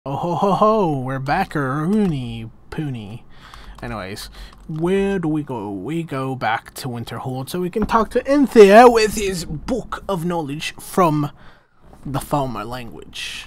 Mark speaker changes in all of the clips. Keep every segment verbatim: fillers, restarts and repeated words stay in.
Speaker 1: Oh ho ho ho, we're back, Rooney Pooney. Anyways, where do we go? We go back to Winterhold so we can talk to Enthea with his book of knowledge from the Falmer language.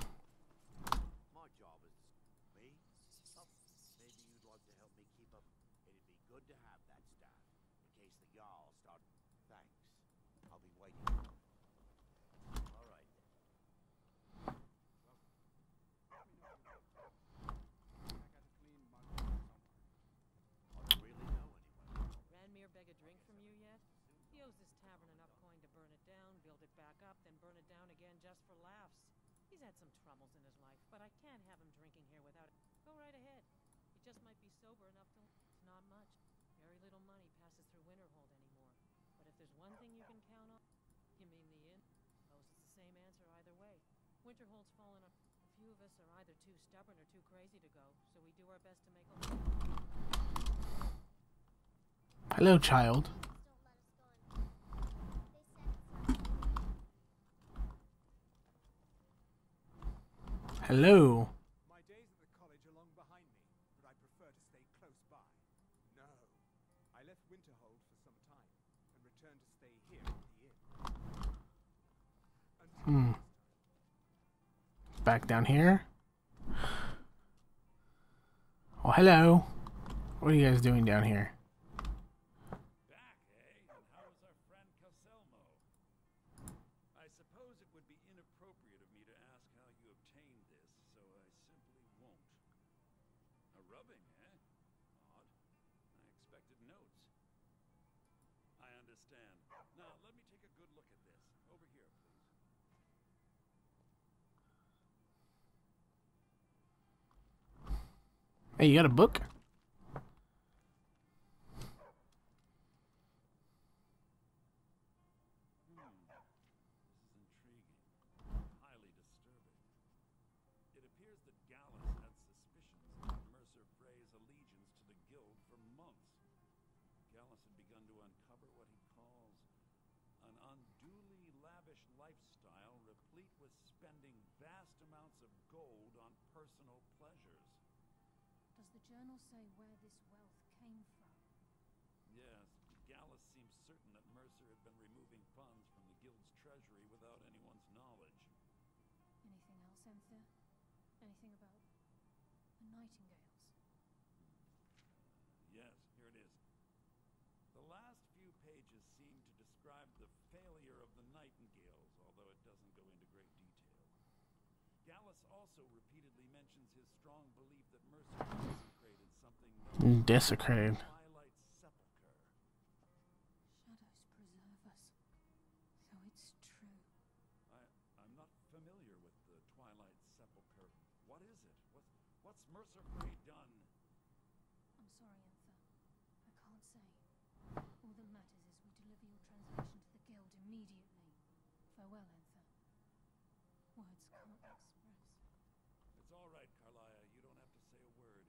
Speaker 2: Winterhold's fallen up. A few of us are either too stubborn or too crazy to go, so we do our best to make a...
Speaker 1: Hello, child. Hello.
Speaker 3: My days at the college are long behind me, but I prefer to stay close by. No. I left Winterhold for some time and returned to stay here at the inn.
Speaker 1: Hmm. Back down here. Oh, hello. What are you guys doing down here?
Speaker 4: Back, eh? And how is our friend Caselmo? I suppose it would be inappropriate of me to ask how you obtained this, so I simply won't. A rubbing, eh? Odd. I expected notes. I understand. Now, let me take a good look at this. Over here, please.
Speaker 1: Hey, you got a book?
Speaker 4: Lifestyle replete with spending vast amounts of gold on personal pleasures.
Speaker 5: Does the journal say where this wealth came from?
Speaker 4: Yes, Gallus seems certain that Mercer had been removing funds from the guild's treasury without anyone's knowledge.
Speaker 5: Anything else, Enthea? Anything about the nightingales?
Speaker 4: Yes, here it is. The last few pages seem to describe the failure of the nightingales, although it doesn't go into great detail. Gallus also repeatedly mentions his strong belief that Mercer desecrated something known as
Speaker 1: Desecrated.
Speaker 4: Twilight Sepulchre.
Speaker 5: Shadows preserve us. So it's true.
Speaker 4: I, I'm not familiar with the Twilight Sepulchre. What is it? What, what's Mercer Frey done?
Speaker 5: I'm sorry, Enthea. I can't say. All that matters is we deliver your translation to the guild immediately. Farewell, Enthea. Words can't express.
Speaker 4: It's all right, Carlia. You don't have to say a word.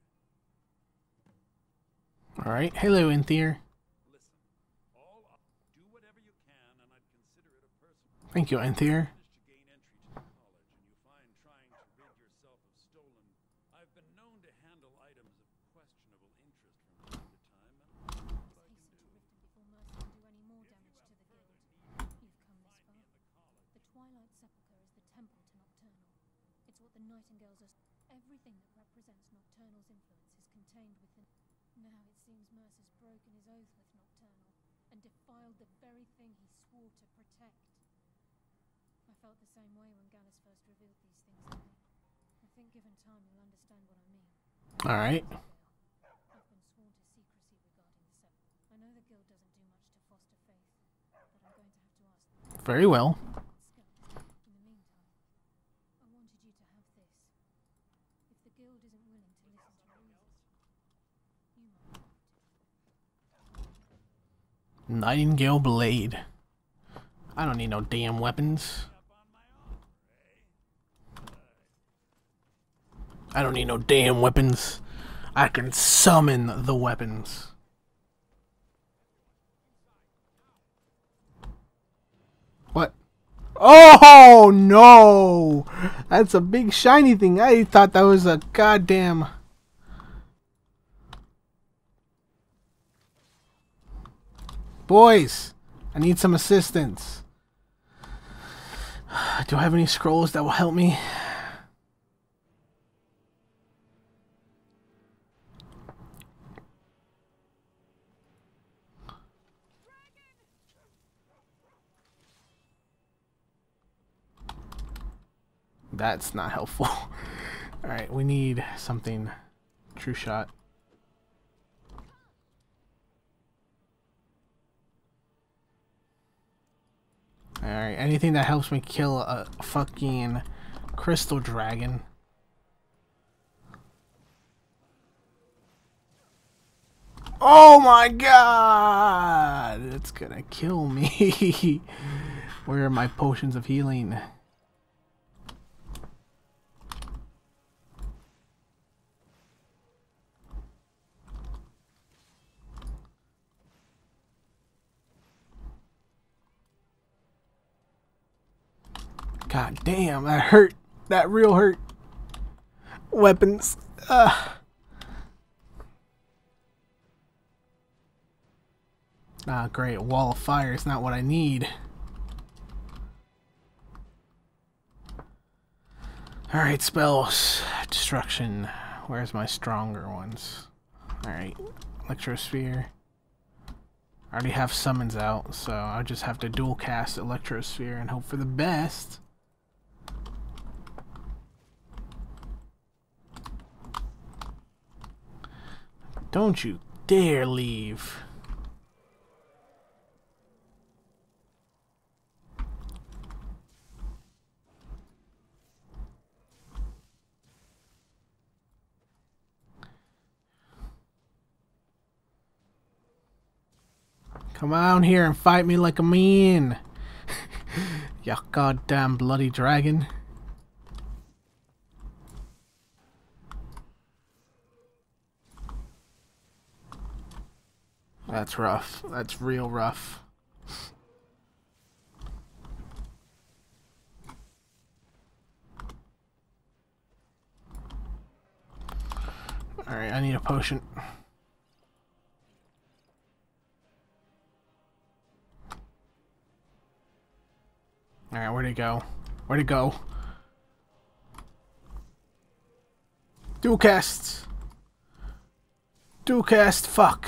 Speaker 1: Alright, hello, Enthea.
Speaker 4: Listen, all up, do whatever you can, and I'd consider it a personal.
Speaker 1: Thank you, Enthea.
Speaker 4: To gain entry to the college, and you find trying to rid yourself of stolen. I've been known to handle items of questionable interest from time to time, and what I can do.
Speaker 5: Before Mercer can do any more damage to the guild. You've come this far. The Twilight Sepulchre is the temple to Nocturnal. It's what the nightingales are. Everything that represents Nocturnal's influence is contained within. Now it seems Mercer's broken his oath with Nocturnal and defiled the very thing he swore to protect. I felt the same way when Gallus first revealed these things to me. I think given time you'll understand what I mean.
Speaker 1: Alright.
Speaker 5: I've been sworn to secrecy regarding the Sept. I know the guild doesn't do much to foster faith, but I'm going to have to ask them.
Speaker 1: Very well.
Speaker 5: In the meantime, I wanted you to have this. If the guild isn't willing to listen to reason, you might have to.
Speaker 1: Nightingale Blade. I don't need no damn weapons. I don't need no damn weapons. I can summon the weapons. What? Oh no! That's a big shiny thing. I thought that was a goddamn. Boys, I need some assistance. Do I have any scrolls that will help me? That's not helpful. Alright, we need something. True shot. Alright, anything that helps me kill a fucking crystal dragon. Oh my god! It's gonna kill me. Where are my potions of healing? God damn, that hurt. That real hurt. Weapons. Ugh. Ah, great. Wall of fire is not what I need. Alright, spells. Destruction. Where's my stronger ones? Alright. Electrosphere. I already have summons out, so I'll just have to dual cast Electrosphere and hope for the best. Don't you dare leave. Come on here and fight me like a man. You goddamn bloody dragon. That's rough. That's real rough. Alright, I need a potion. Alright, where'd it go? Where'd it go? Dual cast. Dual cast, fuck.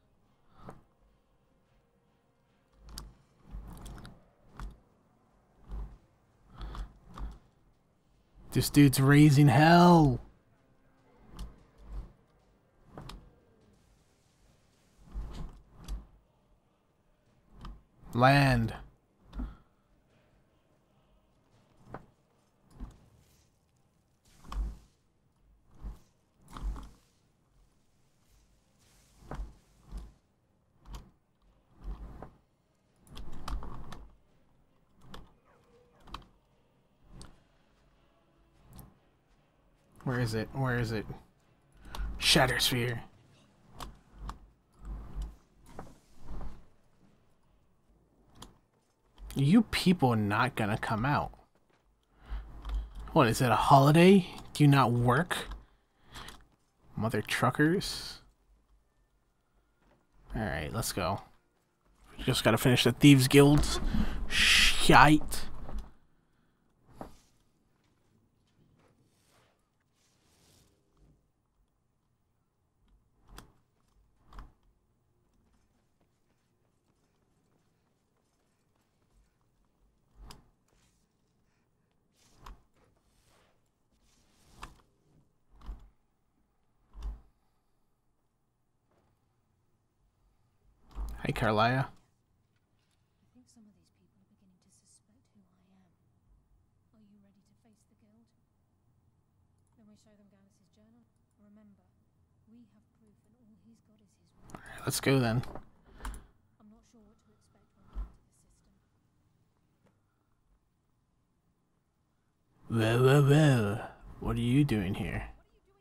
Speaker 1: This dude's raising hell. Land. Where is it? Where is it? Shatter Sphere. You people are not gonna come out. What, is it a holiday? Do you not work? Mother truckers? Alright, let's go. Just gotta finish the Thieves Guild's shite. Hey, Carlia.
Speaker 5: I think some of these people are beginning to suspect who I am. Are you ready to face the guild? Then we show them Gallus' journal. Remember, we have proof and all he's got is his word.
Speaker 1: Alright, let's go then.
Speaker 5: I'm not sure what to expect when we enter the system.
Speaker 1: Well, well, well. What are you doing here?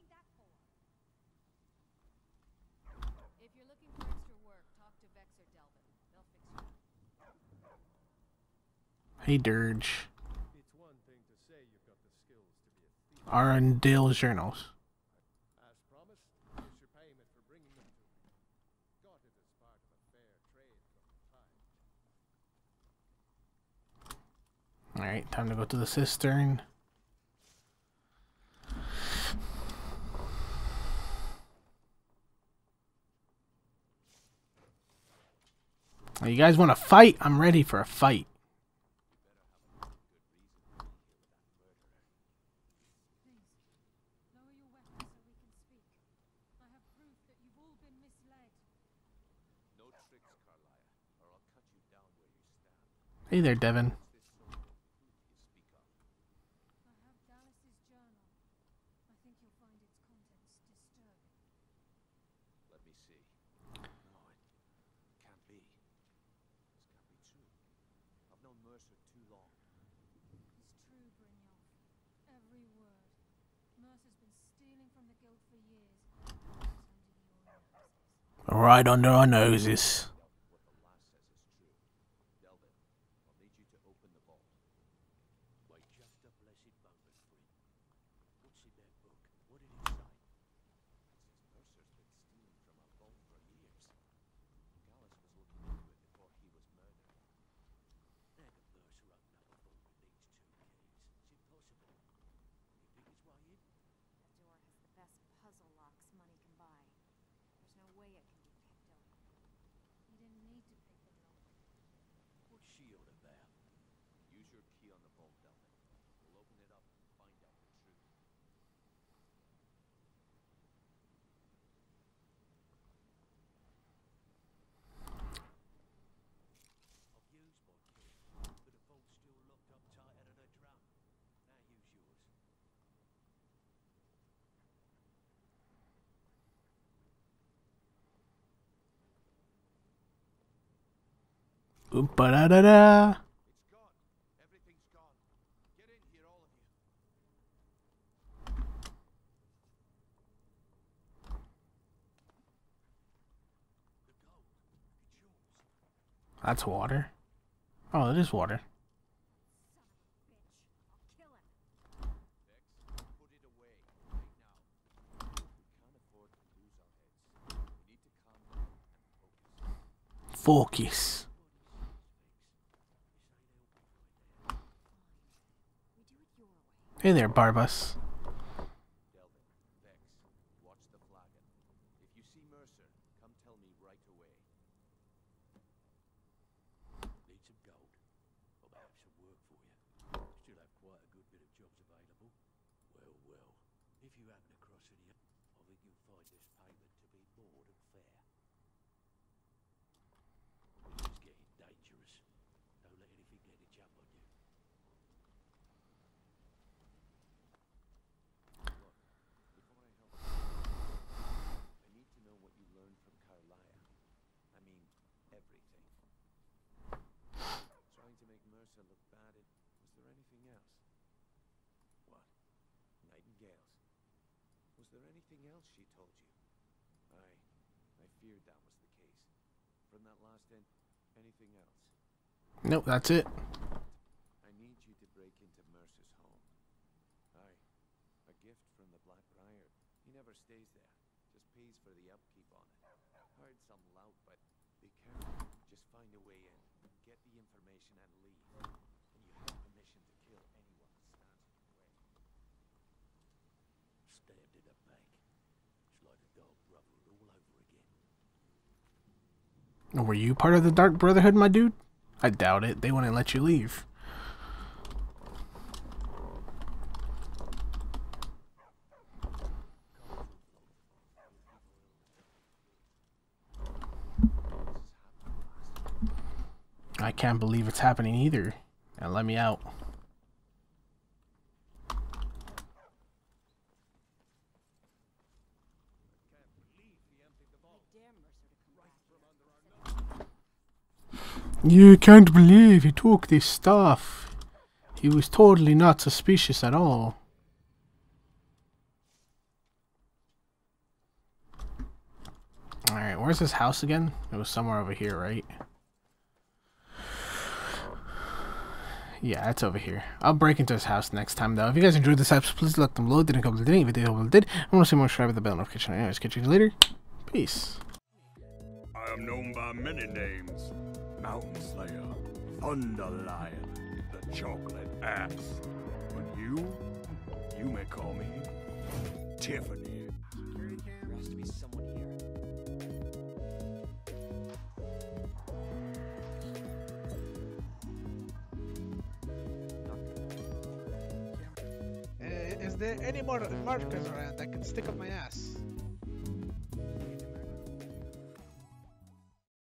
Speaker 2: If you're looking for extra work, talk to Vex or Delvin. They'll fix you.
Speaker 1: Hey, Dirge.
Speaker 6: It's one thing to say you've got the skills to be a thief.
Speaker 1: Arundel journals.
Speaker 6: As promised, here's your payment for bringing them to me. Got it as part of a fair trade from the time.
Speaker 1: Alright, time to go to the cistern. You guys want to fight? I'm ready for a fight.
Speaker 5: Please, lower your weapon so we can speak. I have proof that you've all been misled.
Speaker 3: No tricks, Carlia, or I'll cut you down where you stand.
Speaker 1: Hey there, Devin.
Speaker 3: This so you speak of.
Speaker 5: I have Dallas's journal. I think you'll find its contents disturbing.
Speaker 3: Let me see. No, it can't be. This can't be true. I've known Mercer too long.
Speaker 5: It's true, Brynjolf. Every word. Mercer's been stealing from the guild for years. It's under your noses.
Speaker 1: Right under our noses.
Speaker 3: What the lass says is true. Delvin, I'll need you to open the vault.
Speaker 7: Wait just a blessed moment, friend. What's in that book? What did it say?
Speaker 3: It says Mercer's been stealing from our vault for years. Gallus was looking into it before he was murdered.
Speaker 7: How can Mercer open up a vault with these two keys? It's impossible. You think it's way in?
Speaker 8: That door has the best puzzle locks money can buy. There's no way it can be picked open.
Speaker 5: You didn't need to pick the lock.
Speaker 7: What's she on about?
Speaker 3: Use your key on the vault, Delvin. We'll open it up and find out the truth.
Speaker 7: I've used my key, but the vault's still locked up tighter than a drum. Now use yours.
Speaker 1: Oop-a-da-da-da.
Speaker 3: It's gone. Everything's gone. Get in here, all of you.
Speaker 7: The gold. It's yours.
Speaker 1: That's water. Oh, it is water.
Speaker 8: Son of a bitch. I'll kill him.
Speaker 3: Vex, put it away. Right now. We can't afford to lose our heads. We need to calm down and focus.
Speaker 1: Focus.
Speaker 8: We do it your way.
Speaker 1: Hey there, Barbas.
Speaker 3: Delvin, Vex, watch the flagon. If you see Mercer, come tell me right away.
Speaker 7: Need some gold. I'll have some work for you. Still have quite a good bit of jobs available. Well, well. If you happen across any, I think you'll find this payment to be more than fair. This is getting dangerous. Don't let anything get a jump on you.
Speaker 3: Look, before I help you, I need to know what you learned from Carlia. I mean, everything. Trying to make Mercer look bad, it, was there anything else? What? Nightingales. Was there anything else she told you? I, I feared that was the case. From that last end, anything else?
Speaker 1: Nope, that's it.
Speaker 3: I need you to break into Mercer's home. Aye, a gift from the Black Briar. He never stays there, just pays for the upkeep on it. Heard some lout, but be careful. Just find a way in, get the information and leave. And you have permission to kill anyone that stands in your way.
Speaker 7: Stabbed in the back. It's like a dog brotherhood all over again.
Speaker 1: Were you part of the Dark Brotherhood, my dude? I doubt it. They wouldn't let you leave. I can't believe it's happening either. Now let me out.
Speaker 3: Can't believe he emptied the vault.
Speaker 2: I dare Mercer to come back here.
Speaker 1: You can't believe he took this stuff. He was totally not suspicious at all. Alright, where's his house again? It was somewhere over here, right? Yeah, it's over here. I'll break into his house next time, though. If you guys enjoyed this episode, please let them load. Didn't couple didn't. If you did, did. I want to see more. Subscribe with the bell notification. Anyways, catch you later. Peace.
Speaker 4: I am known by many names. Mountain Slayer, Thunder Lion, the Chocolate Ass. But you, you may call me Tiffany.
Speaker 3: There has to be someone here.
Speaker 9: Uh, is there any more markers around I can stick up my ass?